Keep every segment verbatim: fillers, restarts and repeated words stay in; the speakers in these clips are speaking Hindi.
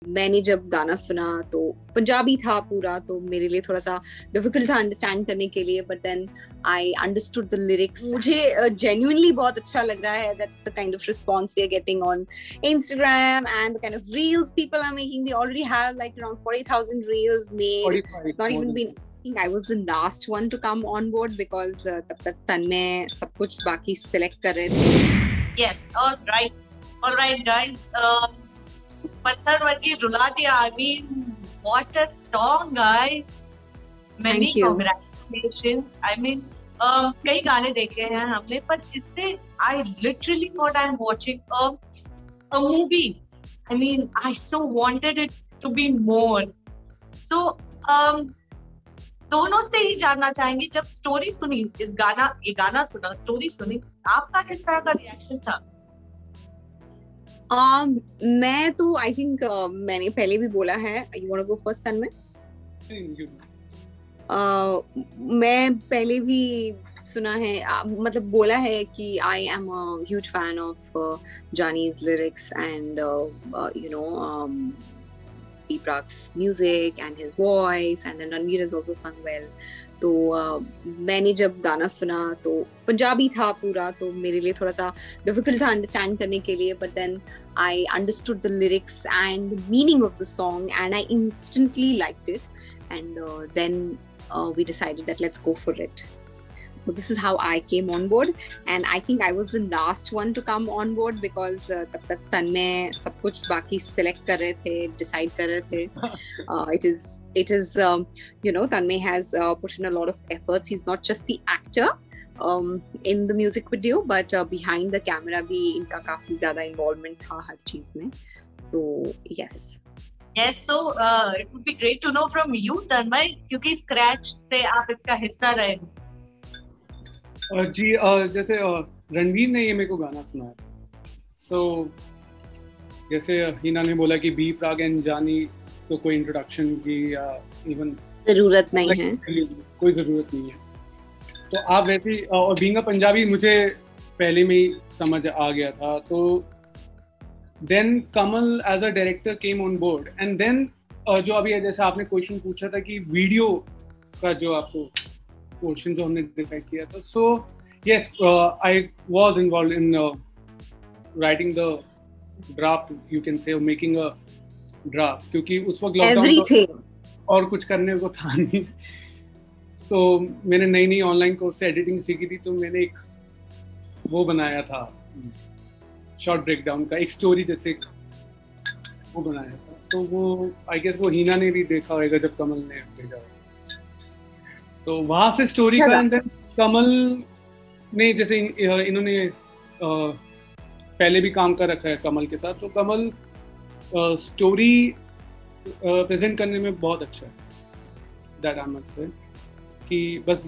मैंने जब गाना सुना तो पंजाबी था पूरा, तो मेरे लिए थोड़ा सा डिफिकल्ट था अंडरस्टैंड करने के लिए, but then I understood the lyrics. मुझे जेन्युइनली uh, बहुत अच्छा लग रहा है that the kind of response we are getting on Instagram and the kind of reels people are making. They already have like around forty thousand reels made. It's not even been, I think I was the last one to come on board because uh, तब तक तन्मय सब कुछ बाकी select कर रहे थे. Yes, all right, all right guys. Uh, पत्थर वर्गी रुला दिया. I mean, what a song, guys. Many congratulations. I mean, uh, कई गाने देखे हैं हमने, पर इससे I literally thought I'm watching a a movie. I mean, I so wanted it to be more. So, um, दोनों से ही जानना चाहेंगे, जब स्टोरी सुनी, इस गाना ये गाना सुना, स्टोरी सुनी, आपका किस तरह का रिएक्शन था? Um, मैं तो आई थिंक uh, मैंने पहले भी बोला है. You want to go first Tanmay? uh, मैं पहले भी सुना है, uh, मतलब बोला है कि I am a huge fan of Jaani's lyrics and you know B Prak's music and his voice, and then Ranveer has also sung well. तो uh, मैंने जब गाना सुना तो पंजाबी था पूरा, तो मेरे लिए थोड़ा सा डिफिकल्ट था अंडरस्टैंड करने के लिए, but then I understood the lyrics and the meaning of the song and I instantly liked it, and then we decided that let's go for it. So this is how I came on board, and I think I was the last one to come on board because uh, तब तक तन्मय सब कुछ बाकी select कर रहे थे, decide कर रहे थे. uh, it is it is um, you know, Tanmay has uh, put in a lot of efforts. He's not just the actor um, in the music video, but uh, behind the camera भी इनका काफी ज़्यादा involvement था हर चीज में. So yes. Yes, so uh, it would be great to know from you, Tanmay, क्योंकि scratch से आप इसका हिस्सा रहे. Uh, जी uh, जैसे uh, रणवीर ने ये मेरे को गाना सुनाया. सो so, जैसे हिना ने बोला कि बी प्राक एंड जानी तो कोई इंट्रोडक्शन की या इवन जरूरत नहीं है, कोई ज़रूरत नहीं है. तो आप वैसे ही, और बीइंग अ पंजाबी मुझे पहले में ही समझ आ गया था. तो then Kamal as a director came on board, and then जो अभी जैसे आपने क्वेश्चन पूछा था कि वीडियो का जो आपको पोर्शन जो हमने डिसाइड किया था. So yes, I was involved in writing the draft, you can say making a draft, क्योंकि उस वक्त लॉकडाउन और कुछ करने को था नहीं. तो मैंने नई नई ऑनलाइन कोर्स से एडिटिंग सीखी थी, तो मैंने एक वो बनाया था शॉर्ट ब्रेकडाउन का, एक स्टोरी जैसे वो बनाया था. तो वो आई गेस वो हीना ने भी देखा होगा जब कमल ने भेजा. तो वहाँ से स्टोरी का, एंड देन कमल ने जैसे इन, इन्होंने आ, पहले भी काम कर रखा है कमल के साथ, तो कमल आ, स्टोरी प्रेजेंट करने में बहुत अच्छा है. दैट आई मस्ट से कि बस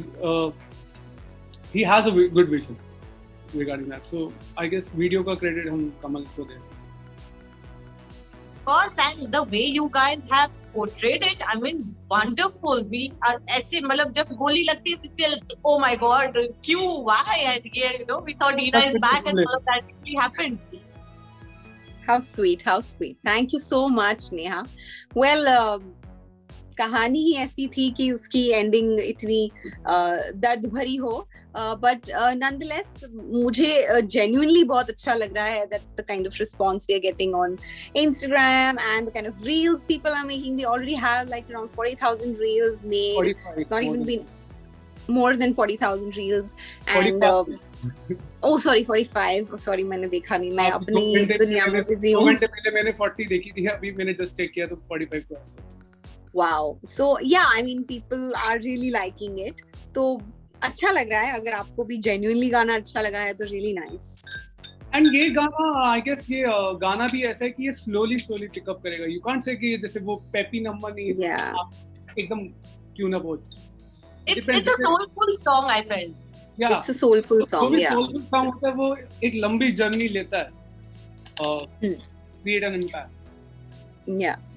ही has a good vision regarding that. So I guess video का क्रेडिट हम कमल को दे सकते हैं. Of course, and the way you guys have portrayed it, I mean, wonderful. We are ऐसे मतलब जब गोली लगती है, we feel oh my god, क्यों, why, and yeah, you know, we thought Hina is back, and all of that really happened. How sweet, how sweet. Thank you so much, Neha. Well, uh, कहानी ही ऐसी थी कि उसकी एंडिंग इतनी दर्द भरी हो, बट नॉनदलेस मुझे जेन्युइनली बहुत अच्छा लग रहा है that the kind of response we are getting on Instagram and the kind of reels people are making. They already have like around forty thousand reels made. It's not even been more than forty thousand reels, and uh, oh sorry forty-five, oh sorry मैंने देखा नहीं, मैं अपनी दुनिया में बिजी हूँ. दो घंटे पहले मैंने forty देखी थी, अभी मैंने जस्ट चेक किया तो forty-five cross. Wow. So yeah, I mean people are really liking it. तो अच्छा लग रहा है. अगर आपको भी genuinely गाना अच्छा लगा है तो really nice. And ये गाना I guess ये गाना भी ऐसा है कि ये slowly slowly pick up करेगा. You can't say कि जैसे वो peppy number नहीं है. Yeah. एकदम क्यों ना बोल. It's it's a soulful song, I felt. Yeah. It's a soulful song. वो Yeah. soulful song होता है, वो एक लंबी जर्नी लेता है. Uh, create an impact. Yeah.